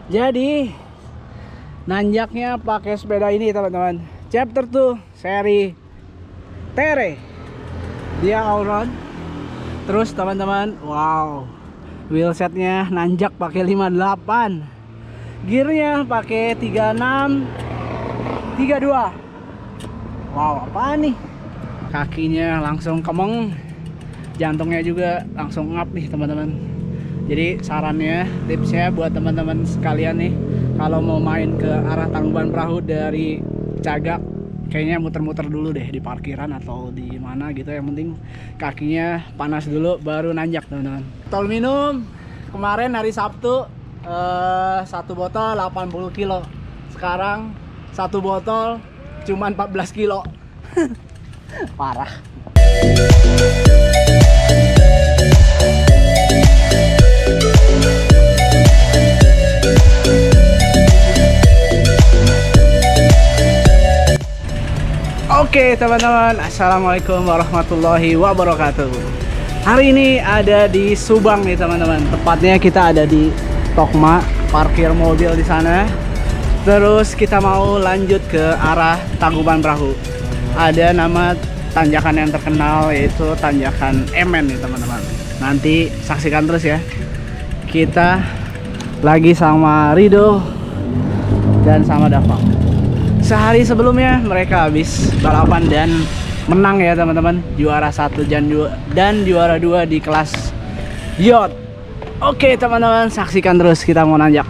Jadi nanjaknya pakai sepeda ini teman-teman. Chapter 2 seri Tere. Dia all-road. Terus teman-teman, wow. Wheelsetnya nanjak pakai 58. Gearnya pakai 36 32. Wow, apa nih? Kakinya langsung kemeng. Jantungnya juga langsung ngap nih teman-teman. Jadi sarannya, tipsnya buat teman-teman sekalian nih, kalau mau main ke arah Tangkuban Perahu dari Cagak, kayaknya muter-muter dulu deh di parkiran atau di mana gitu. Yang penting kakinya panas dulu baru nanjak teman-teman. Tol minum kemarin hari Sabtu satu botol 80 kilo. Sekarang satu botol cuman 14 kilo. Parah. Oke teman-teman, assalamualaikum warahmatullahi wabarakatuh. Hari ini ada di Subang nih teman-teman. Tepatnya kita ada di Tokma, parkir mobil di sana. Terus kita mau lanjut ke arah Tangkuban Perahu. Ada nama tanjakan yang terkenal, yaitu tanjakan Emen nih teman-teman. Nanti saksikan terus ya. Kita lagi sama Rido dan sama Dava. Sehari sebelumnya mereka habis balapan dan menang ya teman-teman. Juara 1 dan juara 2 di kelas yacht. Oke teman-teman, saksikan terus, kita mau nanjak.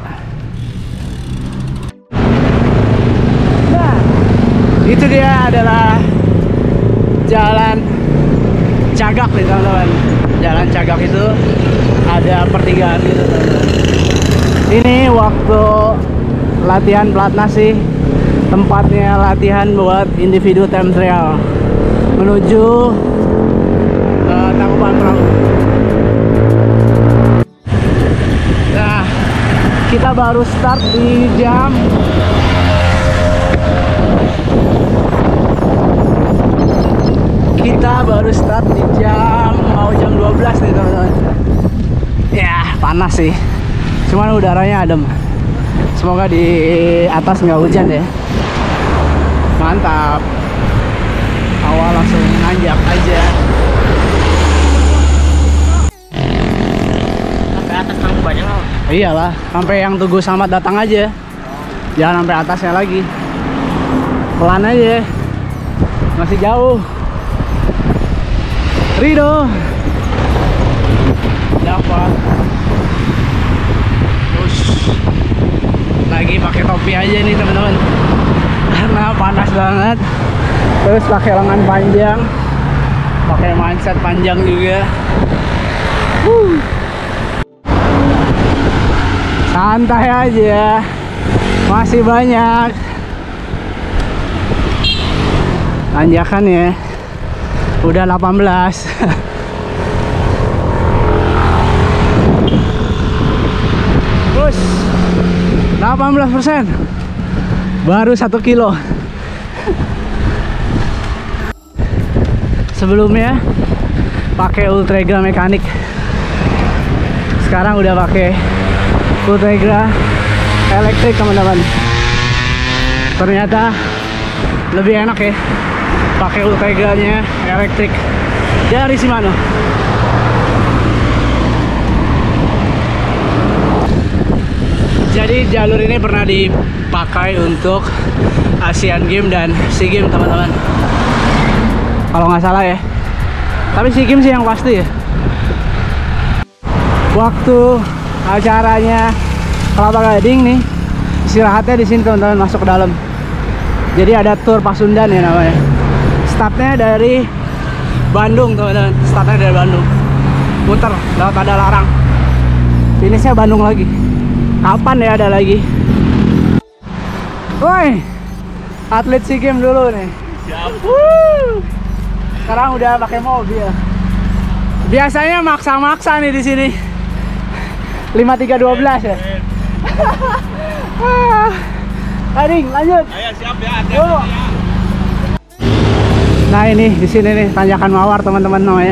Nah, itu dia adalah jalan Cagak nih teman-teman. Jalan Cagak itu ada pertigaan gitu teman-teman. Ini waktu latihan pelatnas sih. Tempatnya latihan buat individu time trial menuju Tangkuban Perahu. Nah, kita baru start di jam mau jam 12 nih teman-teman. Ya panas sih, cuman udaranya adem. Semoga di atas nggak hujan ya. Mantap. Awal langsung nanjak aja. Sampai atas Tangkubannya loh. Iyalah, sampai yang Tugu Samad datang aja. Jangan sampai atasnya lagi. Pelan aja. Masih jauh. Rido. Dapat. Terus lagi pakai topi aja nih teman-teman. Karena panas banget. Terus pakai lengan panjang, pakai mindset panjang juga. Santai aja, masih banyak tanjakan ya. Udah 18. Terus 18%. Baru 1 kilo. Sebelumnya pakai Ultegra mekanik. Sekarang udah pakai Ultegra elektrik teman-teman. Ternyata lebih enak ya pakai Ultegranya elektrik dari Shimano. Jadi jalur ini pernah dipakai untuk Asian Games dan SEA Games teman-teman, kalau nggak salah ya. Tapi SEA Games sih yang pasti ya. Waktu acaranya Kelapa Gading nih, istirahatnya di sini teman-teman, masuk ke dalam. Jadi ada tour Pasundan ya namanya. Startnya dari Bandung teman-teman, startnya dari Bandung, muter lewat ada larang, finishnya Bandung lagi. Kapan ya ada lagi? Woi, atlet SEA Games dulu nih. Sekarang udah pakai mobil. Biasanya maksa-maksa nih di sini. 5312 ya. Ading, lanjut. Ayo siap ya. Yuk. Nah ini di sini nih tanjakan Mawar teman-teman namanya.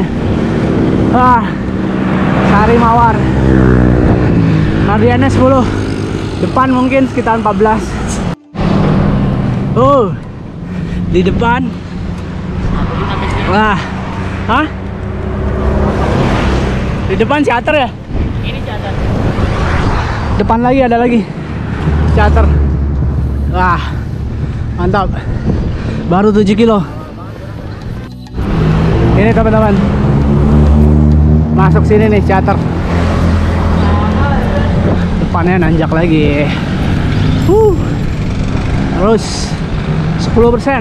Sari Mawar. Mardiannya 10 Depan mungkin sekitar 14. Oh, di depan. Wah, hah? Di depan charter ya? Ini catat. Depan lagi ada lagi charter. Wah, mantap. Baru 7 kilo. Ini teman-teman, masuk sini nih charter. Depannya nanjak lagi. Terus 10%.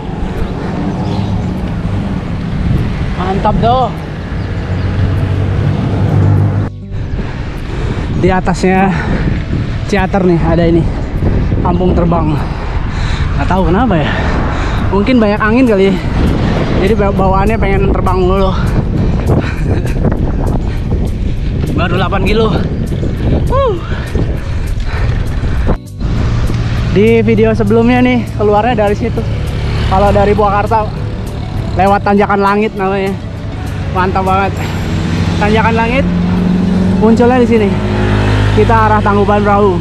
Mantap doh. Di atasnya charter nih ada ini, kampung terbang. Nggak tahu kenapa ya, mungkin banyak angin kali ya, jadi bawaannya pengen terbang mulu. Baru 8 kilo. Di video sebelumnya nih keluarnya dari situ. Kalau dari Purwakarta lewat Tanjakan Langit namanya. Mantap banget. Tanjakan Langit munculnya di sini. Kita arah Tangkuban Perahu.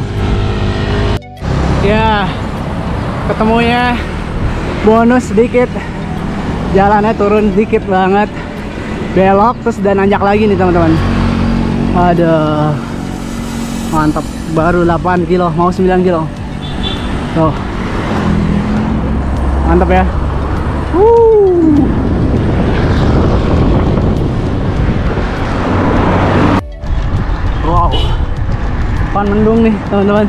Ya, ketemunya bonus sedikit. Jalannya turun dikit banget. Belok terus dan nanjak lagi nih teman-teman. Aduh. Mantap. Baru 8 kilo, mau 9 kilo. Tuh. Mantap ya. Wow. Depan mendung nih teman-teman.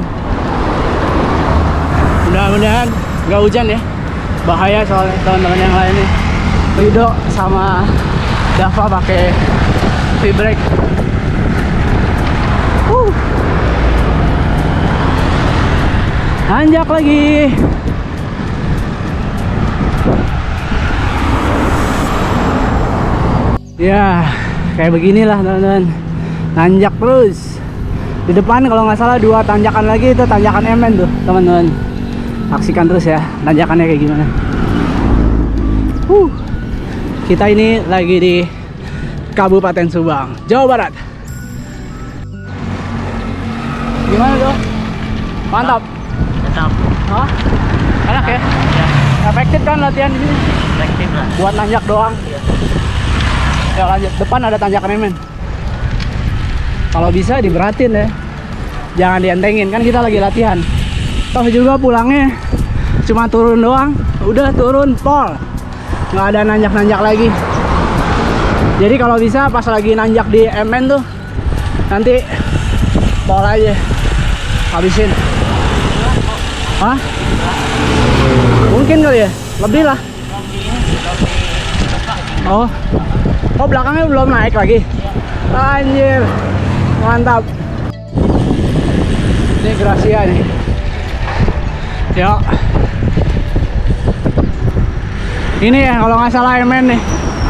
Mudah-mudahan nggak hujan ya. Bahaya soalnya teman-teman yang lain nih. Rido sama Dava pakai V-brake. Nanjak lagi. Ya, kayak beginilah teman-teman. Nanjak terus. Di depan kalau nggak salah 2 tanjakan lagi, itu tanjakan MN tuh teman-teman. Saksikan terus ya tanjakannya kayak gimana. Kita ini lagi di Kabupaten Subang, Jawa Barat. Gimana tuh? Mantap. Tetap. Hah? Enak ya? Ya. Efektif kan latihan ini? Efektif lah. Buat nanjak doang. Iya. Ya lanjut. Depan ada tanjakan MN. Kalau bisa diberatin ya. Jangan dientengin, kan kita lagi latihan. Toh juga pulangnya cuma turun doang. Udah turun pol. Nggak ada nanjak-nanjak lagi. Jadi kalau bisa pas lagi nanjak di MN tuh nanti pol aja. Habisin. Hah? Mungkin kali ya? Lebih lah. Oh. Oh, belakangnya belum naik lagi. Anjir. Mantap. Ini Gracia nih. Yuk. Ini ya kalau nggak salah MN nih.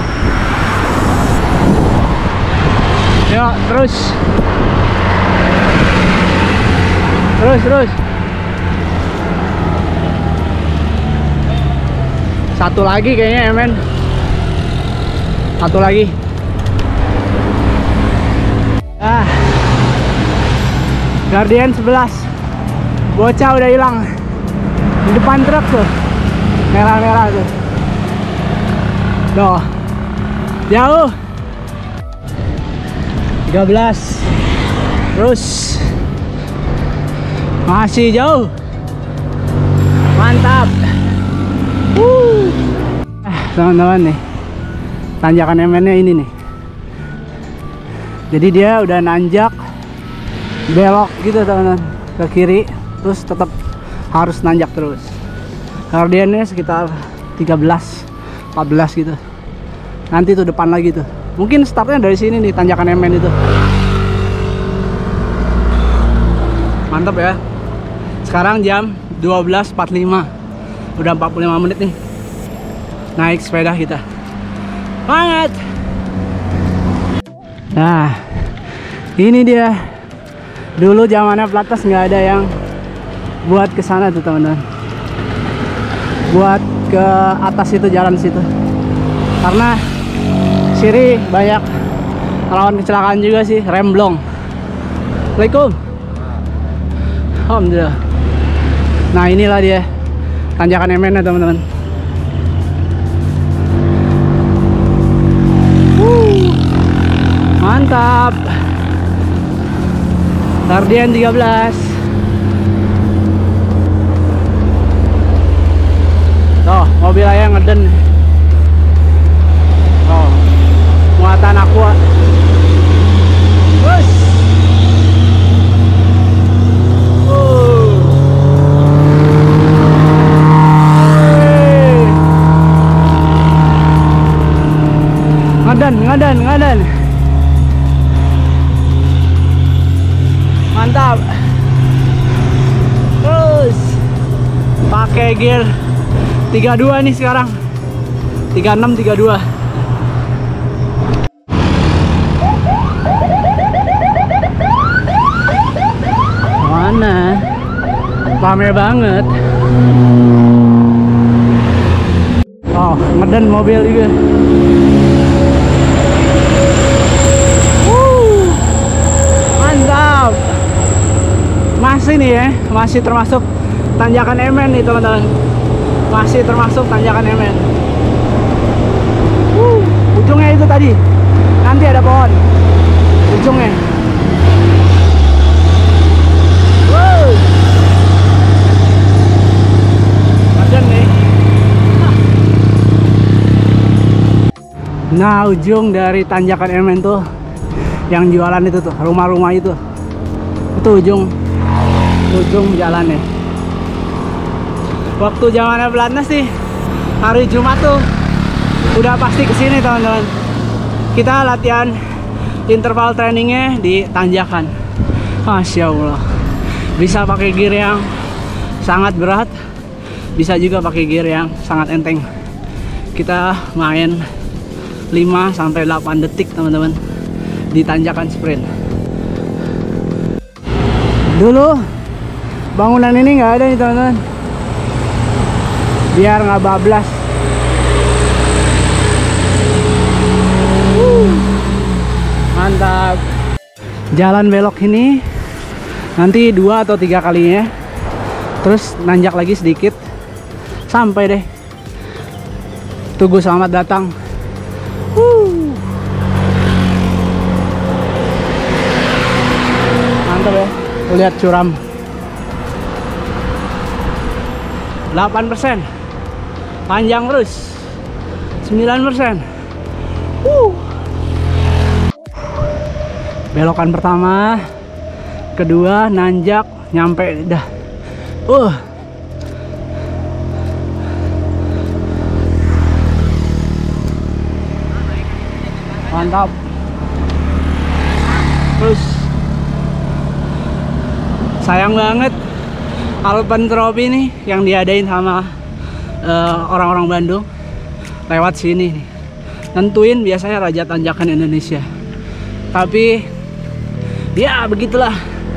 Yuk, terus. Terus. Satu lagi kayaknya MN. Satu lagi. Guardian 11. Bocah udah hilang. Di depan truk tuh. Merah-merah tuh. Tuh. Jauh. 13. Terus. Masih jauh. Mantap. Teman-teman nih. Tanjakan MN-nya ini nih. Jadi dia udah nanjak belok gitu teman-teman ke kiri, terus tetap harus nanjak terus. Guardiannya sekitar 13 14 gitu. Nanti tuh depan lagi tuh. Mungkin startnya dari sini nih tanjakan MN itu. Mantap ya. Sekarang jam 12.45. Udah 45 menit nih. Naik sepeda kita. Banget. Nah, ini dia. Dulu zamannya Platas nggak ada yang buat ke sana tuh teman-teman. Buat ke atas itu, jalan situ. Karena sini banyak rawan kecelakaan juga sih, remblong. Assalamualaikum. Alhamdulillah. Nah inilah dia tanjakan MN ya teman-teman. Mantap. Guardian 13. Tuh mobil aja ngeden. Oh muatan aqua. Bus. Ngadan. Mantap. Terus pakai gear 32 nih sekarang. 36 32. Mana? Pamer banget. Oh, ngeden mobil juga. Mantap. Masih nih ya, masih termasuk tanjakan MN nih teman-teman. Masih termasuk tanjakan MN. Ujungnya itu tadi. Nanti ada pohon. Ujungnya. Ngeden nih. Nah, ujung dari tanjakan MN tuh yang jualan itu tuh, rumah-rumah itu ujung jalannya. Waktu zamannya Pelatnas sih hari Jumat tuh udah pasti kesini teman-teman. Kita latihan interval trainingnya di tanjakan. Masya Allah, bisa pakai gear yang sangat berat, bisa juga pakai gear yang sangat enteng. Kita main 5-8 detik teman-teman di tanjakan sprint. Dulu bangunan ini nggak ada nih teman-teman, biar nggak bablas. Mantap. Jalan belok ini nanti 2 atau 3 kalinya, terus nanjak lagi sedikit sampai deh Tugu Selamat Datang. Mantap ya, lihat curam 8%, panjang terus 9%. Belokan pertama, kedua nanjak nyampe dah. Mantap. Terus sayang banget Alpen Trophy nih yang diadain sama orang-orang Bandung lewat sini nih. Nentuin biasanya raja tanjakan Indonesia. Tapi ya begitulah,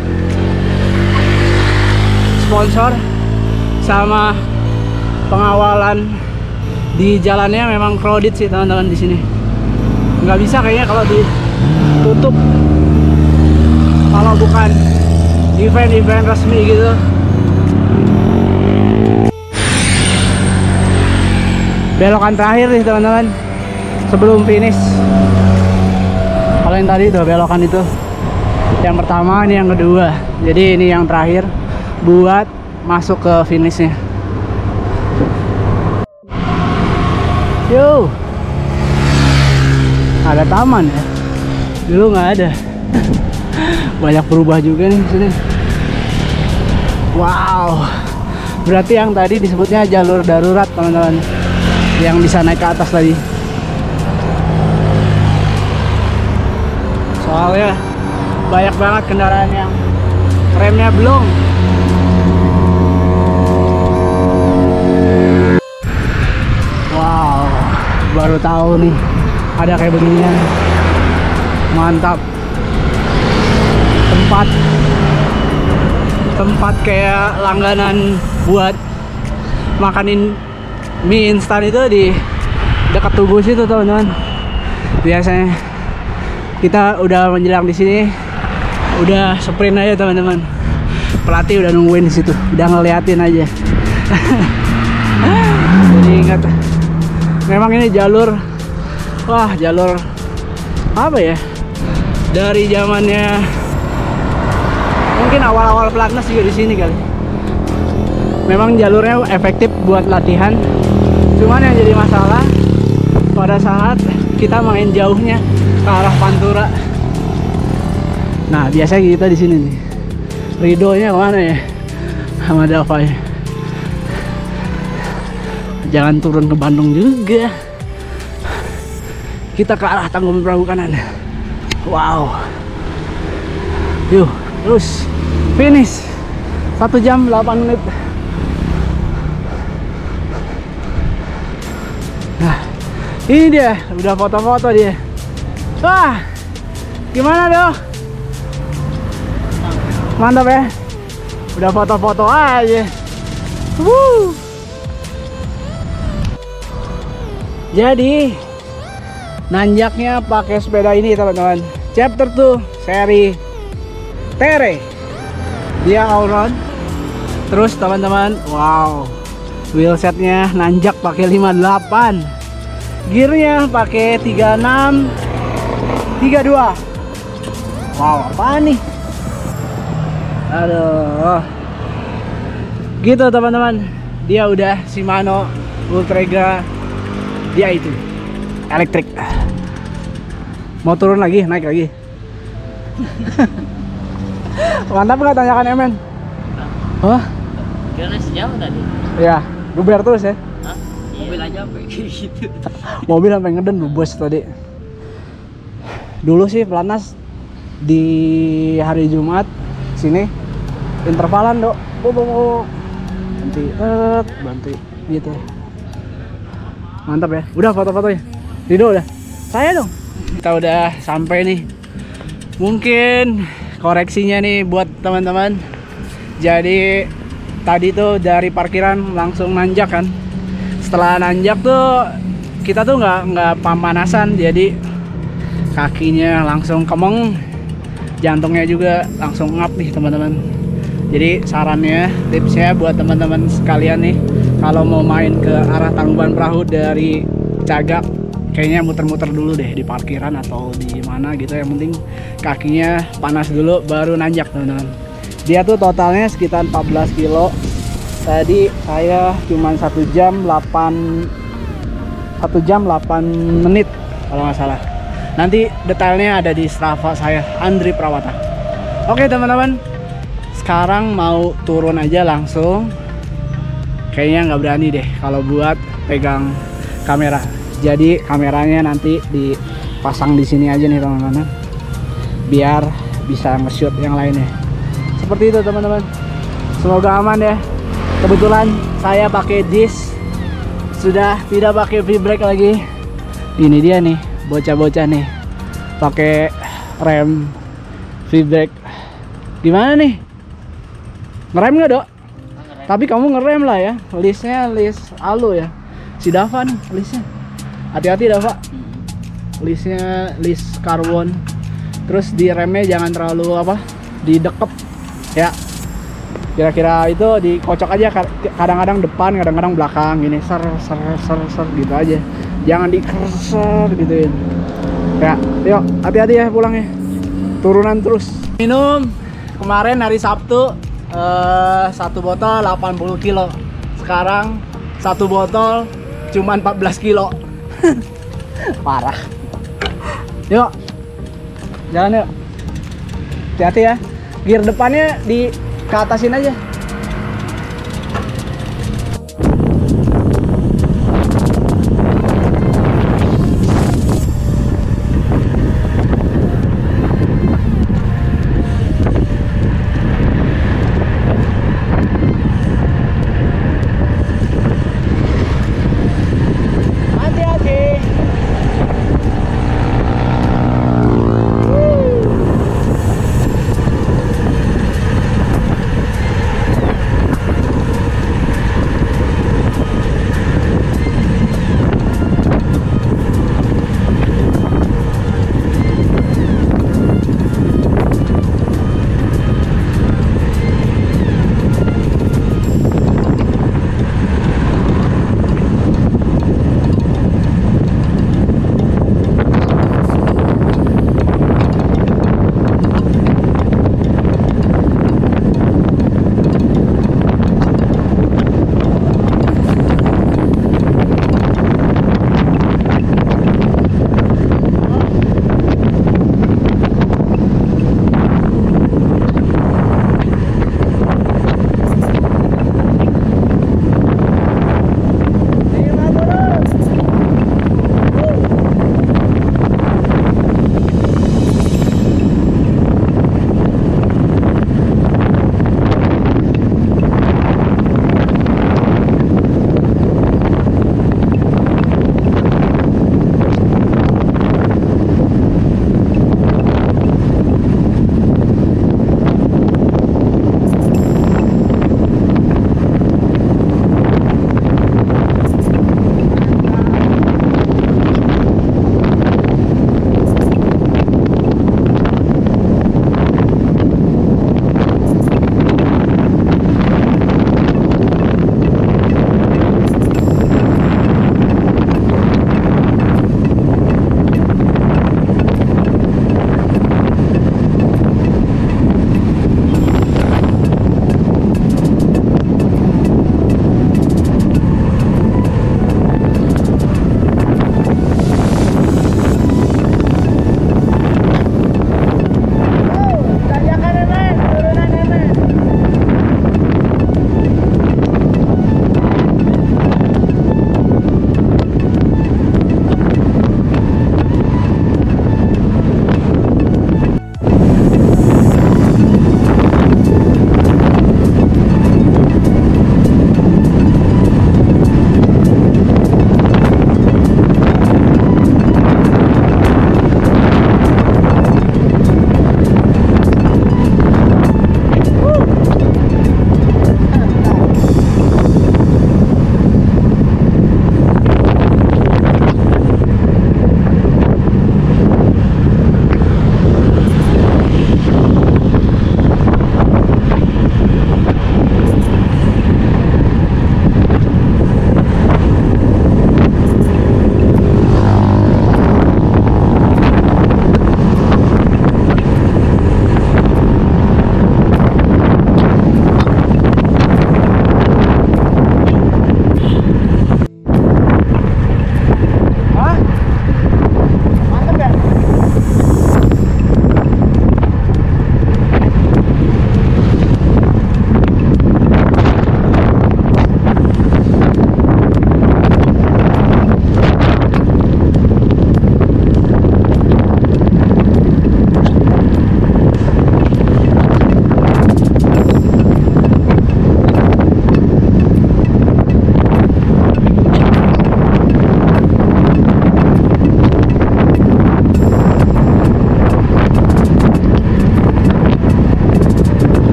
sponsor sama pengawalan di jalannya memang crowded sih teman-teman di sini. Nggak bisa kayaknya kalau ditutup, kalau bukan event-event resmi gitu. Belokan terakhir nih teman-teman sebelum finish. Kalau yang tadi tuh belokan itu yang pertama, ini yang kedua, jadi ini yang terakhir buat masuk ke finishnya. Yo, ada taman ya, dulu nggak ada. Banyak berubah juga nih sini. Wow, berarti yang tadi disebutnya jalur darurat teman-teman, yang bisa naik ke atas tadi. Soalnya banyak banget kendaraan yang remnya belum. Wow, baru tahu nih ada kayak beginian. Mantap. Tempat kayak langganan buat makanin mie instan itu di dekat Tugu situ teman-teman. Biasanya kita udah menjelang di sini udah sprint aja teman-teman, pelatih udah nungguin di situ, udah ngeliatin aja. Jadi ingat, memang ini jalur, wah jalur apa ya? Dari zamannya mungkin awal-awal pelatnas juga di sini kali. Memang jalurnya efektif buat latihan. Cuman yang jadi masalah pada saat kita main jauhnya ke arah Pantura. Nah, biasanya kita di sini nih. Ridonya kemana ya? Sama Dava ya. Jangan turun ke Bandung juga. Kita ke arah Tangkuban Perahu kanan. Wow. Yuk, terus finish 1 jam 8 menit. Nah, ini dia, udah foto-foto dia. Wah, gimana dong? Mantap ya. Udah foto-foto aja. Woo. Jadi nanjaknya pakai sepeda ini teman-teman. Chapter 2 seri Tere. Dia all-round. Terus teman-teman, wow. Wheelsetnya nanjak pakai 58. Gearnya pakai 36 32. Wow, apaan nih? Aduh. Gitu teman-teman. Dia udah Shimano Ultegra. Dia itu elektrik. Mau turun lagi, naik lagi. Mantap nggak tanjakan Emen? Hah? Kira sejauh tadi. Ya, guber terus ya. Hah? Mobil aja sampai gitu. Mobil sampai ngeden lu bos tadi. Dulu sih pelatnas di hari Jumat sini intervalan dok. Bantu gitu. Mantap ya. Udah foto-fotonya. Rido udah. Saya dong. Kita udah sampai nih. Mungkin koreksinya nih buat teman-teman. Jadi tadi tuh dari parkiran langsung nanjak kan. Setelah nanjak tuh kita tuh nggak pemanasan, jadi kakinya langsung kemeng, jantungnya juga langsung ngap nih teman-teman. Jadi sarannya, tipsnya buat teman-teman sekalian nih, kalau mau main ke arah Tangkuban Perahu dari Cagak, kayaknya muter-muter dulu deh di parkiran atau di mana gitu. Yang penting kakinya panas dulu baru nanjak teman-teman. Dia tuh totalnya sekitar 14 kilo. Tadi saya cuman 1 jam 8 menit kalau nggak salah. Nanti detailnya ada di Strava saya, Andri Prawata. Oke teman-teman, sekarang mau turun aja langsung. Kayaknya nggak berani deh kalau buat pegang kamera. Jadi kameranya nanti dipasang di sini aja nih teman-teman, biar bisa nge-shoot yang lainnya. Seperti itu teman-teman. Semoga aman ya. Kebetulan saya pakai disc, sudah tidak pakai V-brake lagi. Ini dia nih, bocah-bocah nih pakai rem V-brake. Gimana nih? Ngerem nggak dok? Tapi kamu ngerem lah ya. Listnya list alu ya. Si Dava nih listnya. Hati-hati Dava. Listnya list karbon. Terus di remnya jangan terlalu didekep ya. Kira-kira itu dikocok aja, kadang-kadang depan, kadang-kadang belakang gini, ser gitu aja. Jangan dikerser gituin. Ya, yuk hati-hati ya pulangnya. Turunan terus. Minum kemarin hari Sabtu 1 botol 80 kilo. Sekarang 1 botol cuman 14 kilo. Parah. Yuk. Jalan yuk. Hati-hati ya. Gear depannya di ke atasin aja.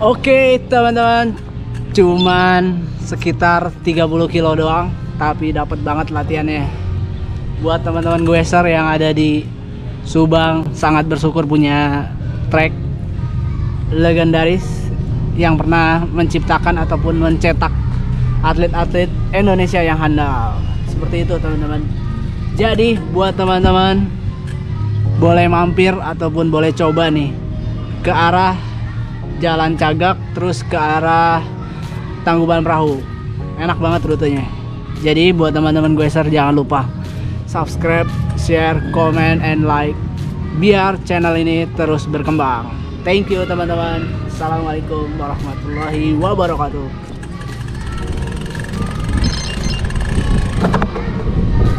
Oke teman-teman, cuman sekitar 30 kilo doang, tapi dapat banget latihannya. Buat teman-teman Gweser yang ada di Subang, sangat bersyukur punya trek legendaris yang pernah menciptakan ataupun mencetak atlet-atlet Indonesia yang handal. Seperti itu teman-teman. Jadi buat teman-teman boleh mampir ataupun boleh coba nih ke arah Jalan Cagak terus ke arah Tangkuban Perahu. Enak banget rutenya. Jadi buat teman-teman Gweser jangan lupa subscribe, share, comment, and like biar channel ini terus berkembang. Thank you teman-teman. Assalamualaikum warahmatullahi wabarakatuh.